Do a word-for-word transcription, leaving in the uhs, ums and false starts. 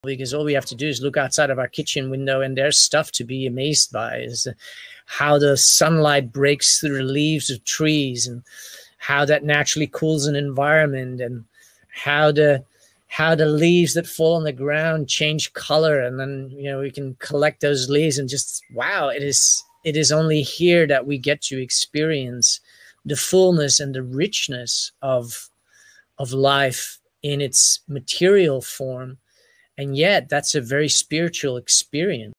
because all we have to do is look outside of our kitchen window and there's stuff to be amazed by. Is how the sunlight breaks through the leaves of trees and how that naturally cools an environment, and how the how the leaves that fall on the ground change color, and then, you know, we can collect those leaves and just, wow, it is it is only here that we get to experience the fullness and the richness of of life in its material form. And yet that's a very spiritual experience.